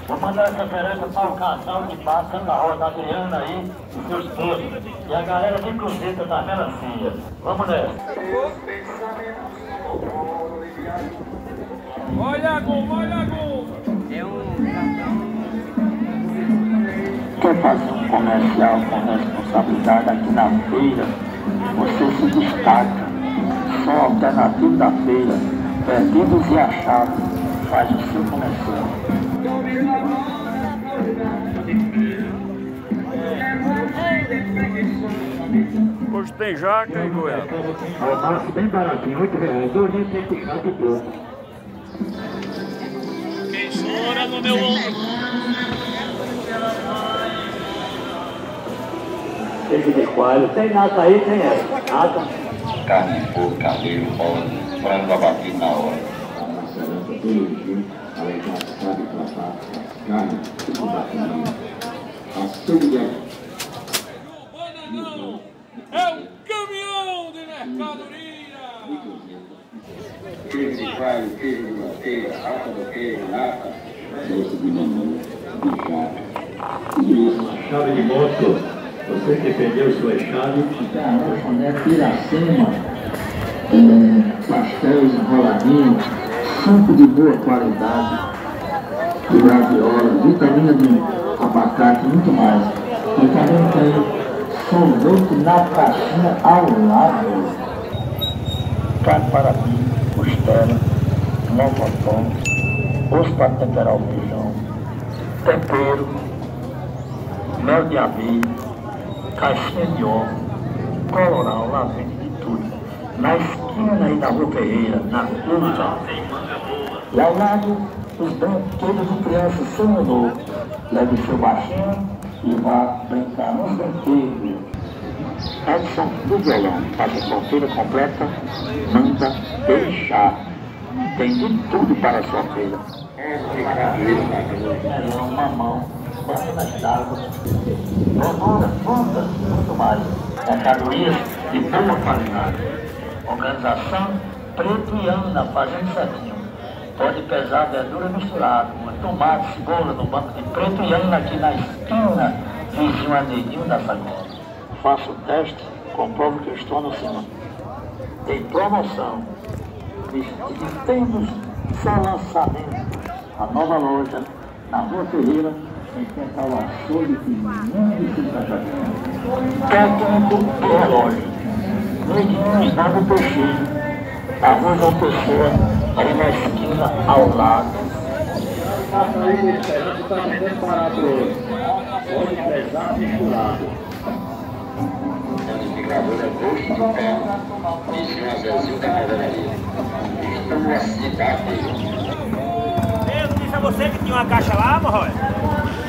Vou mandar essa oferenda para o casal que passa na roda, Adriana aí e seu esposo. E a galera de Cruzeta da Melancia. Vamos nessa. Olha a goma, olha a goma. Quer fazer um comercial com responsabilidade aqui na feira? Você se destaca. São alternativos da feira, perdidos e achados. Faz o seu comercial. Hoje tem jaca e goiaba. Almoço bem baratinho, R$8, 2 tem que ficar de boa. Tesoura no meu ombro. Peixe de coalho, tem nada aí, tem essa. Nada. Carne de porco, carneiro, pão, frango abatido na hora. Bananão é um caminhão de mercadoria. Queijo de coalho, queijo de manteiga, rata do queijo, nata, doce de mamão, de chá. Chave de moto, você que perdeu sua chave. Né? Piracema, pastéis enroladinhos, suco de boa qualidade, de graviola, vitamina de abacate e muito mais. E também tem sorvete na caixinha ao lado. Carne para mim, costela, mocotó, osso para temperar o feijão, tempero, mel de abelha, caixinha de ovo, coloral, lá vende de tudo. Na esquina aí da Rua Ferreira, na curva. E ao lado, os brinquedos de criança seminovo. Leve seu baixinho e vá brincar nos brinquedos. Edson do Violão, faça sua feira completa, manda deixar. Tem de tudo para a sua feira. Melão, mamão, bananas d'água, verduras, frutas, muito mais. Mercadorias de boa qualidade. Organização Preto e Ana, fazendo certinho. Pode pesar verdura misturada, com tomate, cebola no banco de Preto e Ana aqui na esquina, vizinho a Neguinho da Sagrada. Faça o teste, comprovo que eu estou anunciando. Tem promoção. E temos só lançamento. A nova loja, na Rua Ferreira, em frente ao açougue de Mundo da Jardim. Técnico do relógio. Neguinho Esnado Peixeiro. A Rua João Pessoa, ali na esquina, ao lado. Faça aí, a gente está tentando parar para hoje. Pode pesar misturado. Identificador é gosto de terra, vizinho a Zezinho da Padaria. Estou na cidade. Eu disse a você que tinha uma caixa lá, Morrói?